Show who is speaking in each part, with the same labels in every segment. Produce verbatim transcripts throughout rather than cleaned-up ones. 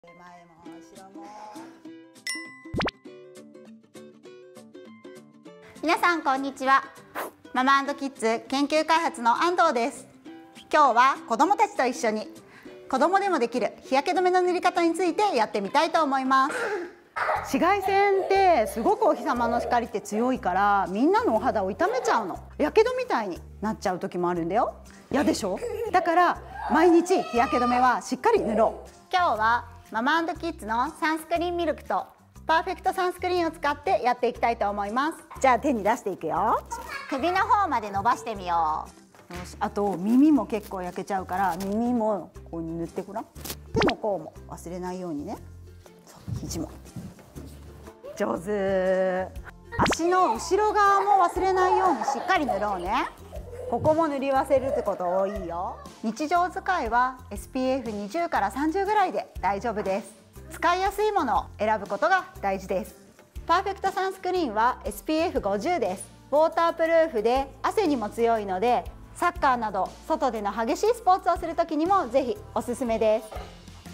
Speaker 1: 前も後ろも。皆さんこんにちは。ママ&キッズ研究開発の安藤です。今日は子どもたちと一緒に子どもでもできる日焼け止めの塗り方についてやってみたいと思います。紫外線ってすごくお日様の光って強いからみんなのお肌を傷めちゃうの。やけどみたいになっちゃう時もあるんだよ。嫌でしょ？だから毎日日焼け止めはしっかり塗ろう。今日はママ&キッズのサンスクリーンミルクとパーフェクトサンスクリーンを使ってやっていきたいと思います。じゃあ手に出していくよ。首の方まで伸ばしてみよう。よし、あと耳も結構焼けちゃうから耳もこう塗ってごらん。手の甲も忘れないようにね。そう肘も上手。足の後ろ側も忘れないようにしっかり塗ろうね。ここも塗り忘れるってこと多いよ。日常使いは エスピーエフにじゅう からさんじゅうぐらいで大丈夫です。使いやすいものを選ぶことが大事です。パーフェクトサンスクリーンは エスピーエフごじゅう です。ウォータープルーフで汗にも強いのでサッカーなど外での激しいスポーツをする時にもぜひおすすめです。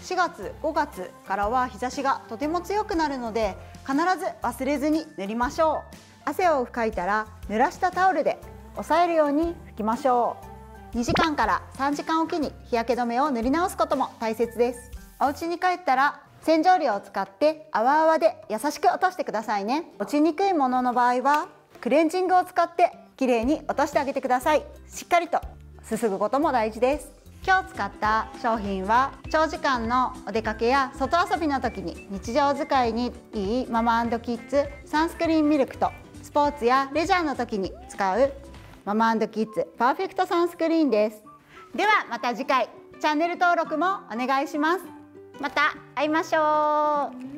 Speaker 1: しがつごがつからは日差しがとても強くなるので必ず忘れずに塗りましょう。汗をかいたら濡らしたタオルで押さえるように拭きましょう。にじかんからさんじかんおきに日焼け止めを塗り直すことも大切です。お家に帰ったら洗浄料を使って泡泡で優しく落としてくださいね。落ちにくいものの場合はクレンジングを使ってきれいに落としてあげてください。しっかりとすすぐことも大事です。今日使った商品は長時間のお出かけや外遊びの時に日常使いにいいママ&キッズサンスクリーンミルクとスポーツやレジャーの時に使うママ&キッズパーフェクトサンスクリーンです。ではまた次回チャンネル登録もお願いします。また会いましょう。